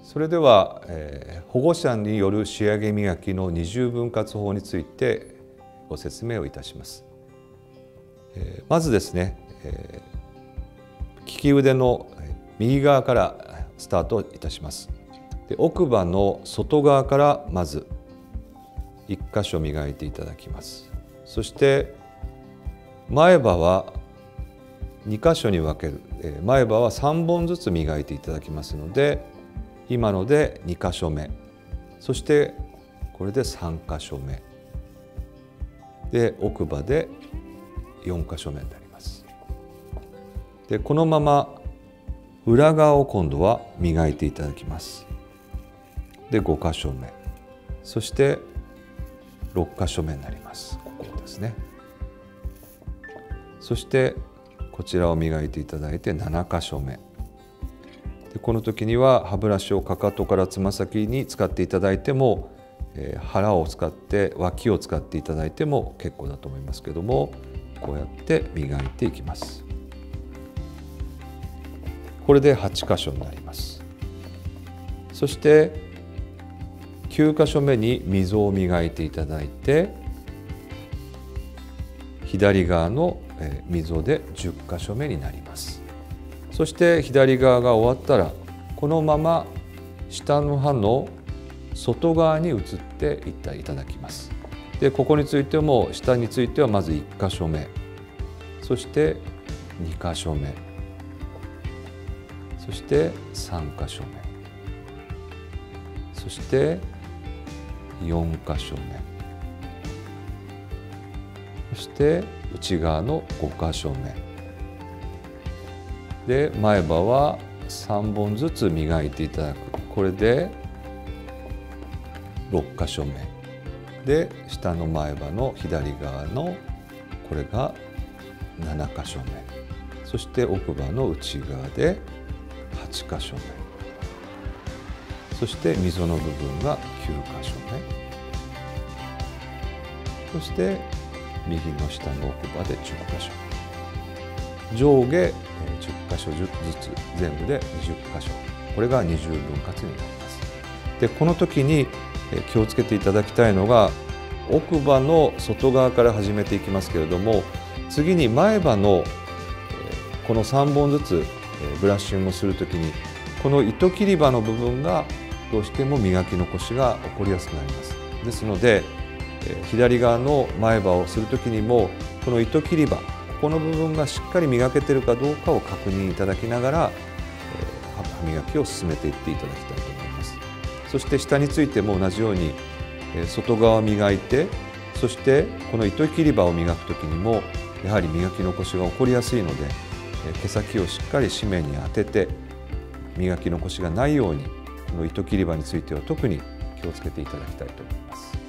それでは、保護者による仕上げ磨きの二重分割法についてご説明をいたします。まずですね、利き腕の右側からスタートいたします。で、奥歯の外側からまず1箇所磨いていただきます。そして前歯は2箇所に分ける、前歯は3本ずつ磨いていただきますので、今ので2箇所目、そしてこれで3箇所目で、奥歯で4箇所目になります。で、このまま裏側を今度は磨いていただきます。で、5箇所目、そして6箇所目になります。ここですね。そしてこちらを磨いていただいて7箇所目で、この時には歯ブラシをかかとからつま先に使っていただいても、腹を使って脇を使っていただいても結構だと思いますけども、こうやって磨いていきます。これで8箇所になります。そして9箇所目に溝を磨いていただいて、左側の溝で10箇所目になります。そして左側が終わったら、このまま下の歯の外側に移っていっていただきます。で、ここについても下についてはまず1箇所目、そして2箇所目、そして3箇所目、そして4箇所目、そして内側の5箇所目で、前歯は3本ずつ磨いていただく。これで6箇所目で、下の前歯の左側のこれが7箇所目、そして奥歯の内側で8箇所目、そして溝の部分が9箇所目、そして右の下の奥歯で10箇所、上下10箇所ずつ全部で20箇所、これが二重分割になります。で、この時に気をつけていただきたいのが、奥歯の外側から始めていきますけれども、次に前歯のこの3本ずつブラッシングをする時に、この糸切り歯の部分がどうしても磨き残しが起こりやすくなります。ですので、左側の前歯をする時にも、この糸切り歯、この部分がしっかり磨けているかどうかを確認いただきながら、歯磨きを進めていっていただきたいと思います。そして下についても同じように外側を磨いて、そしてこの糸切り歯を磨く時にもやはり磨き残しが起こりやすいので、毛先をしっかり紙面に当てて磨き残しがないように、この糸切り歯については特に気をつけていただきたいと思います。